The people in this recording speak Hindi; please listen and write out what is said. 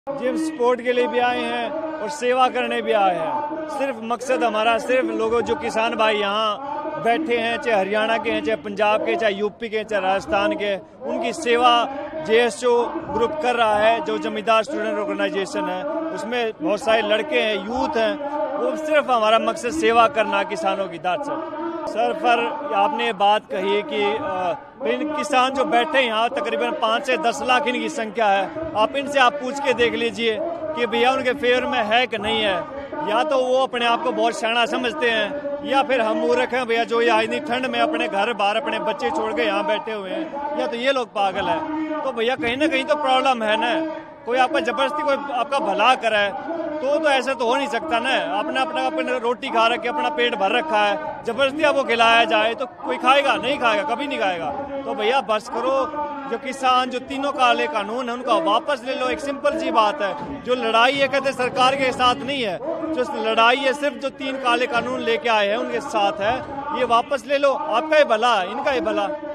जी, हम सपोर्ट के लिए भी आए हैं और सेवा करने भी आए हैं। सिर्फ मकसद हमारा सिर्फ लोगों जो किसान भाई यहाँ बैठे हैं, चाहे हरियाणा के हैं, चाहे पंजाब के, चाहे यूपी के, चाहे राजस्थान के, उनकी सेवा जेएसओ ग्रुप कर रहा है। जो जमींदार स्टूडेंट ऑर्गेनाइजेशन है उसमें बहुत सारे लड़के हैं, यूथ हैं। वो सिर्फ हमारा मकसद सेवा करना किसानों की। दाद सर पर आपने ये बात कही कि इन किसान जो बैठे हैं यहाँ तकरीबन 5 से 10 लाख इनकी संख्या है। आप इनसे आप पूछ के देख लीजिए कि भैया उनके फेवर में है कि नहीं है। या तो वो अपने आप को बहुत शाना समझते हैं या फिर हम मूर्ख हैं भैया जो यहाँ इतनी ठंड में अपने घर बाहर अपने बच्चे छोड़ के यहाँ बैठे हुए हैं, या तो ये लोग पागल हैं। तो भैया कहीं ना कहीं तो प्रॉब्लम है ना। कोई आपका जबरदस्ती कोई आपका भला करे तो ऐसा तो हो नहीं सकता ना। अपने रोटी खा रखी, अपना पेट भर रखा है, जबरदस्ती आपको खिलाया जाए तो कोई खाएगा? नहीं खाएगा, कभी नहीं खाएगा। तो भैया बस करो। जो किसान जो तीनों काले कानून है उनका वापस ले लो। एक सिंपल सी बात है। जो लड़ाई है कहते सरकार के साथ नहीं है, जो लड़ाई है सिर्फ जो 3 काले कानून लेके आए हैं उनके साथ है। ये वापस ले लो, आपका ही भला, इनका ही भला।